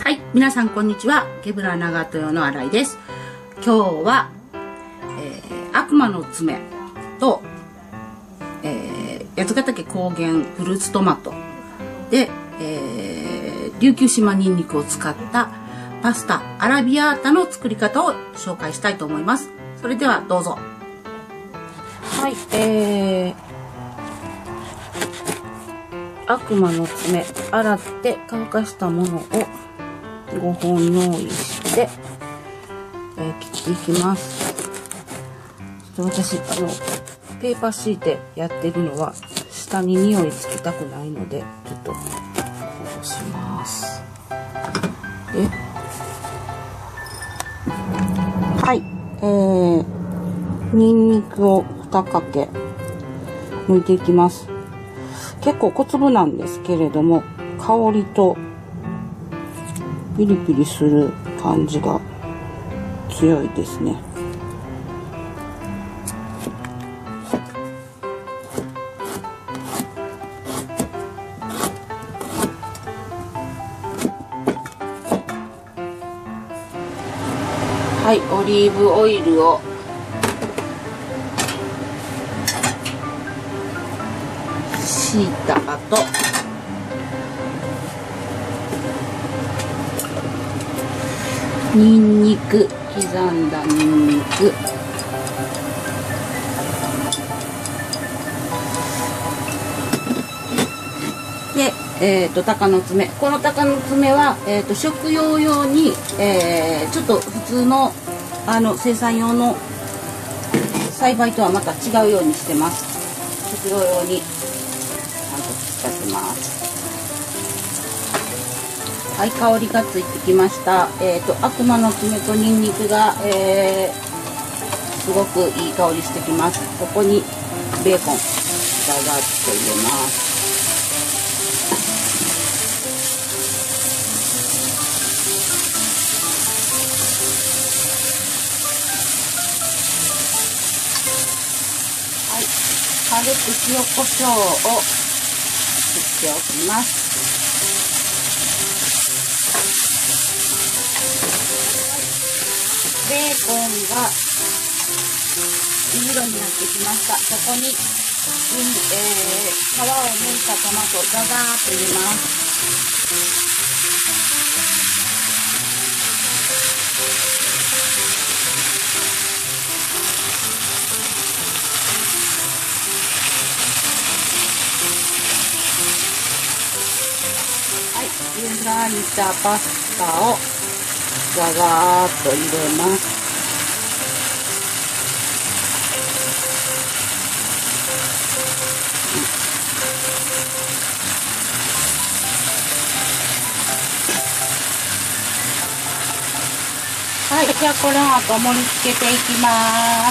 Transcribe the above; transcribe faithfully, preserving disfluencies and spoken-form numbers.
はい、皆さんこんにちは。ケブラ長豊の新井です。今日は、えー、悪魔の爪と、えー、八ヶ岳高原フルーツトマトで、えー、琉球島ニンニクを使ったパスタアラビアータの作り方を紹介したいと思います。それではどうぞ。はい、えー、悪魔の爪、洗って乾かしたものをごほん用意して、えー、切っていきます。ちょっと私あのペーパーシートでやってるのは下に匂いつきたくないのでちょっとこうします。で、はい、えー、ニンニクをにかけ剥いていきます。結構小粒なんですけれども、香りとピリピリする感じが強いですね。はい、オリーブオイルを敷いた後、ニンニク、刻んだニンニク、で、えーと、鷹の爪。この鷹の爪は、えーと、食用用に、えー、ちょっと普通のあの生産用の栽培とはまた違うようにしてます。食用用にちゃんと使ってます。はい、香りがついてきました。えっと、悪魔の爪とニンニクが、えー、すごくいい香りしてきます。ここにベーコン、ガガッと入れます。はい、軽く塩コショウを振っておきます。ベーコンがいい色になってきました。そこに、えー、皮を剥いたトマトをザザーッと入れます。はい、湯がいたパスタをザガーッと入れます。はい、じゃあこの後盛り付けていきます。